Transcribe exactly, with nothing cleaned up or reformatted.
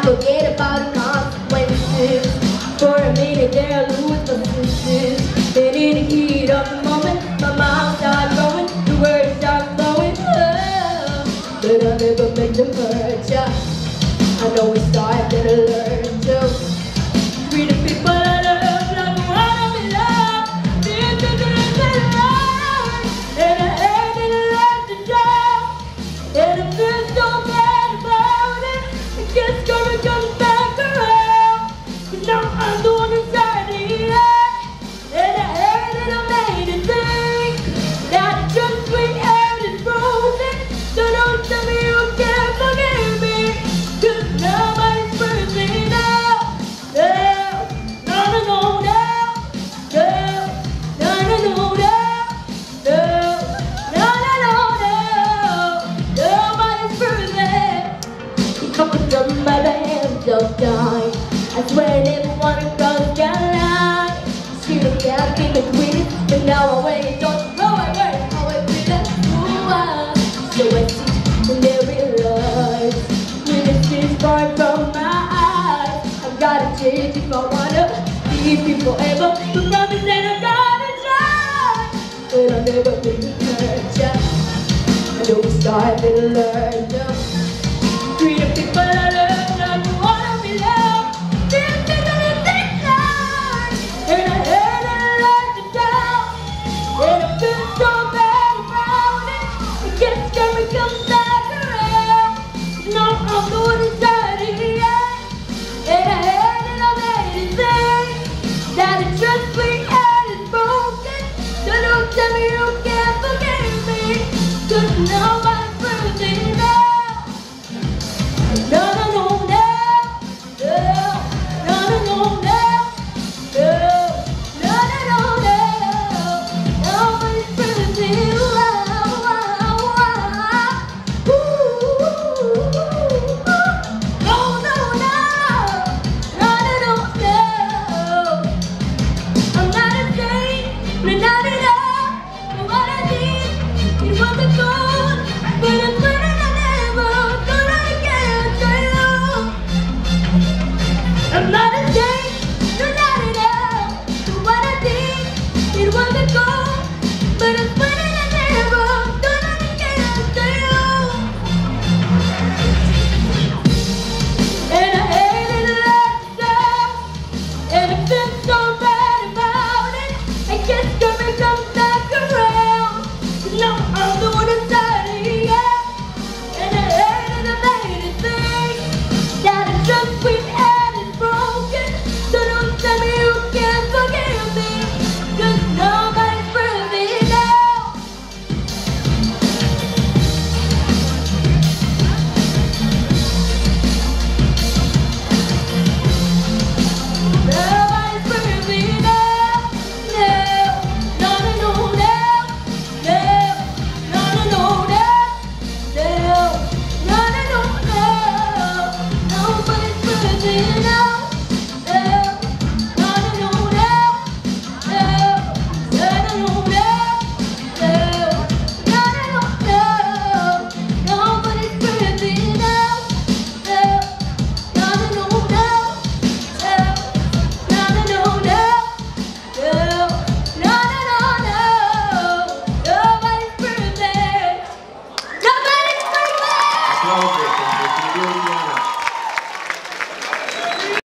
forget about the consequences. For a minute there, I lose my senses. Then in the heat of the moment, my mind starts going, the words start flowing. Oh, but I'll never make them hurt ya. I know it's time that I learn to treat the people I love like I wanna be loved. This is the reason why. And I hate it a lot to do. And I feel so bad about it. I guess karma comes back around. But now I'm the one inside the end. And I hate it, I made it think that just sweet heart is broken. So don't tell me you can't forgive me, 'cause nobody's perfect now. No, no, no, no, no, no, no, no, no, no, no, no, no, no, nobody's perfect. You come from by the hands of time. I swear I never wanna cross that line. She looked at me between it, but now I wait, don't know I learn how I feel it. Ooh, I, so I see and I realize when this is far from my eyes. I've gotta change if I wanna be people forever. The promise that I gotta try, but I'll never be the hurt ya. I know it's time that I learn to treat the people I love like I wanna be loved. This is the mistake line, and I hate it a lot to tell. And I feel so bad about it. I guess karma comes back around. Now I'm the one inside the end. And I hate it, I made it think that a trust sweet heart is broken. So don't tell me you can't forgive me, 'cause nobody's perfect now. No, no, no, no, no, no, no, no, no, no, no, no, no, no, nobody's perfect. Wow, wow, wow. Ooh, no, no, no, no, no, no, no. I'm not a saint, but not enough. But what I need, it was a goal, but it's when I never thought I could get you. I'm not a saint, but not enough. But what I need, it was a goal, but it's when I never thought I could get you. And I hate it a lot to stop, and I feel so bad about it. I guess karma comes back around. Now I'm the one inside the end. And I hate it, I made it think that a trust sweet heart is broken. So don't tell me you can't forgive me, 'cause nobody's perfect now. Nobody's perfect now. No, no, no, no, no, no, no, no, no, no, no, no, no, no, nobody's perfect now. No, no, no, no, no, no, no, no, no, no, no, no, nobody's perfect now. No, no, no, no, no, no, no, no, no, no, no, nobody's perfect. Nobody's perfect. Applausi per Silvio Indiana.